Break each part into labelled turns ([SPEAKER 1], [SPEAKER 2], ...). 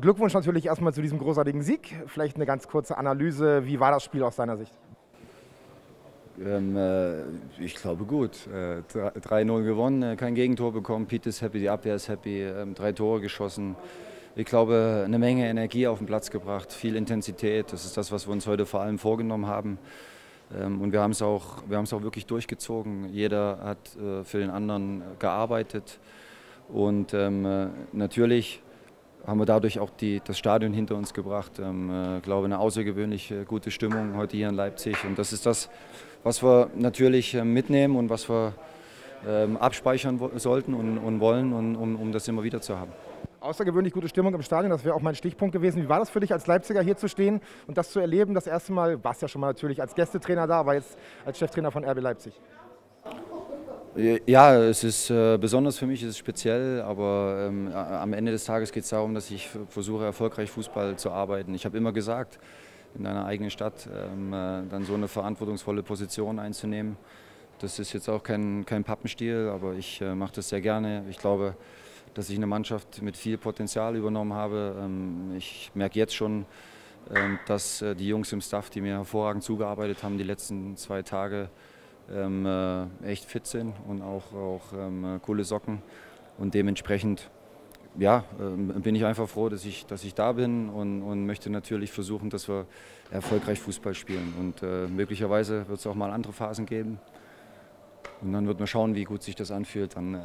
[SPEAKER 1] Glückwunsch natürlich erstmal zu diesem großartigen Sieg. Vielleicht eine ganz kurze Analyse. Wie war das Spiel aus deiner Sicht?
[SPEAKER 2] Ich glaube gut. 3-0 gewonnen, kein Gegentor bekommen. Pete ist happy, die Abwehr ist happy. 3 Tore geschossen. Ich glaube, eine Menge Energie auf den Platz gebracht, viel Intensität. Das ist das, was wir uns heute vor allem vorgenommen haben. Und wir haben es auch wirklich durchgezogen. Jeder hat für den anderen gearbeitet. Und natürlich haben wir dadurch auch das Stadion hinter uns gebracht. Ich glaube, eine außergewöhnlich gute Stimmung heute hier in Leipzig. Und das ist das, was wir natürlich mitnehmen und was wir abspeichern sollten und wollen, um das immer wieder zu haben.
[SPEAKER 1] Außergewöhnlich gute Stimmung im Stadion, das wäre auch mein Stichpunkt gewesen. Wie war das für dich als Leipziger hier zu stehen und das zu erleben? Das erste Mal, warst ja schon mal natürlich als Gästetrainer da, aber jetzt als Cheftrainer von RB Leipzig.
[SPEAKER 2] Ja, es ist besonders für mich, es ist speziell, aber am Ende des Tages geht es darum, dass ich versuche, erfolgreich Fußball zu arbeiten. Ich habe immer gesagt, in einer eigenen Stadt dann so eine verantwortungsvolle Position einzunehmen. Das ist jetzt auch kein Pappenstiel, aber ich mache das sehr gerne. Ich glaube, dass ich eine Mannschaft mit viel Potenzial übernommen habe. Ich merke jetzt schon, dass die Jungs im Staff, die mir hervorragend zugearbeitet haben, die letzten 2 Tage echt fit sind und auch coole Socken. Und dementsprechend ja, bin ich einfach froh, dass ich da bin und möchte natürlich versuchen, dass wir erfolgreich Fußball spielen. Und möglicherweise wird es auch mal andere Phasen geben. Und dann wird man schauen, wie gut sich das anfühlt, dann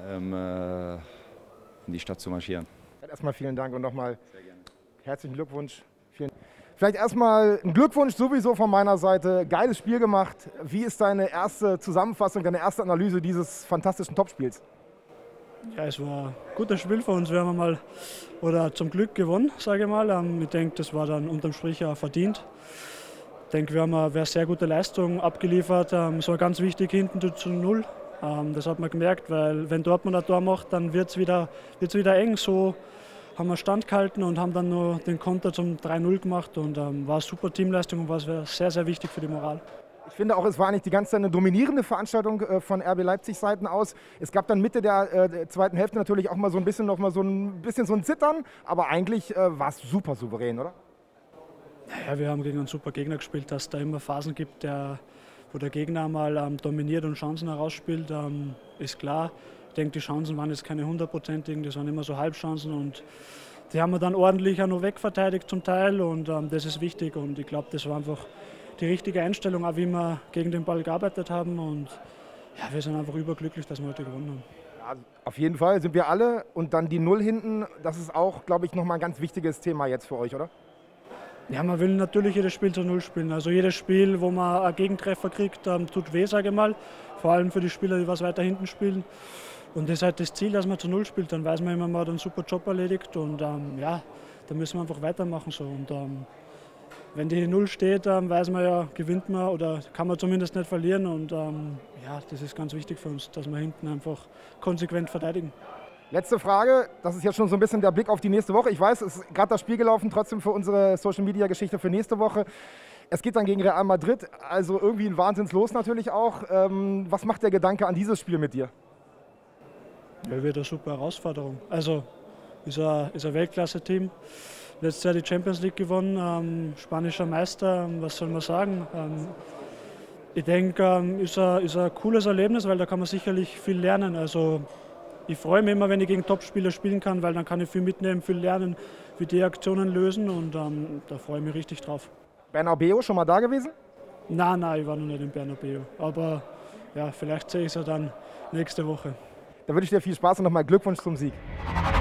[SPEAKER 2] in die Stadt zu marschieren.
[SPEAKER 1] Erstmal vielen Dank und nochmal herzlichen Glückwunsch. Vielleicht erstmal ein Glückwunsch sowieso von meiner Seite. Geiles Spiel gemacht. Wie ist deine erste Zusammenfassung, deine erste Analyse dieses fantastischen Topspiels?
[SPEAKER 3] Ja, es war ein gutes Spiel für uns. Wir haben zum Glück gewonnen, sage ich mal. Ich denke, das war dann unterm Strich auch verdient. Ich denke, wir haben eine sehr gute Leistung abgeliefert. Es war ganz wichtig hinten zu 0. Das hat man gemerkt, weil wenn Dortmund ein Tor macht, dann wird es wieder eng. So haben wir standgehalten und haben dann nur den Konter zum 3-0 gemacht und war eine super Teamleistung und war sehr, sehr wichtig für die Moral.
[SPEAKER 1] Ich finde auch, es war eigentlich die ganze Zeit eine dominierende Veranstaltung von RB Leipzig Seiten aus. Es gab dann Mitte der zweiten Hälfte natürlich auch mal so ein bisschen so ein Zittern, aber eigentlich war es super souverän, oder?
[SPEAKER 3] Ja, wir haben gegen einen super Gegner gespielt, dass es da immer Phasen gibt, wo der Gegner mal dominiert und Chancen herausspielt, ist klar. Ich denke, die Chancen waren jetzt keine hundertprozentigen, das waren immer so Halbchancen und die haben wir dann ordentlich auch noch wegverteidigt zum Teil und das ist wichtig und ich glaube, das war einfach die richtige Einstellung, auch wie wir gegen den Ball gearbeitet haben und ja, wir sind einfach überglücklich, dass wir heute gewonnen haben.
[SPEAKER 1] Ja, auf jeden Fall sind wir alle und dann die 0 hinten, das ist auch, glaube ich, nochmal ein ganz wichtiges Thema jetzt für euch, oder?
[SPEAKER 3] Ja, man will natürlich jedes Spiel zu 0 spielen. Also jedes Spiel, wo man einen Gegentreffer kriegt, tut weh, sage ich mal. Vor allem für die Spieler, die was weiter hinten spielen. Und das ist halt das Ziel, dass man zu 0 spielt. Dann weiß man immer, man hat einen super Job erledigt. Und ja, da müssen wir einfach weitermachen. So. Und wenn die 0 steht, weiß man ja, gewinnt man oder kann man zumindest nicht verlieren. Und ja, das ist ganz wichtig für uns, dass wir hinten einfach konsequent verteidigen.
[SPEAKER 1] Letzte Frage, das ist jetzt schon so ein bisschen der Blick auf die nächste Woche. Ich weiß, es ist gerade das Spiel gelaufen, trotzdem für unsere Social-Media-Geschichte für nächste Woche. Es geht dann gegen Real Madrid, also irgendwie ein Wahnsinnslos natürlich auch. Was macht der Gedanke an dieses Spiel mit dir?
[SPEAKER 3] Ja, wird eine super Herausforderung. Also ist ein Weltklasse-Team. Letztes Jahr die Champions League gewonnen, spanischer Meister, was soll man sagen? Ich denke, ist ein cooles Erlebnis, weil da kann man sicherlich viel lernen. Also ich freue mich immer, wenn ich gegen Topspieler spielen kann, weil dann kann ich viel mitnehmen, viel lernen, wie die Aktionen lösen und da freue ich mich richtig drauf.
[SPEAKER 1] Bernabeu, schon mal da gewesen?
[SPEAKER 3] Nein, ich war noch nicht in Bernabeu, aber ja, vielleicht sehe ich es ja dann nächste Woche.
[SPEAKER 1] Dann wünsche ich dir viel Spaß und nochmal Glückwunsch zum Sieg.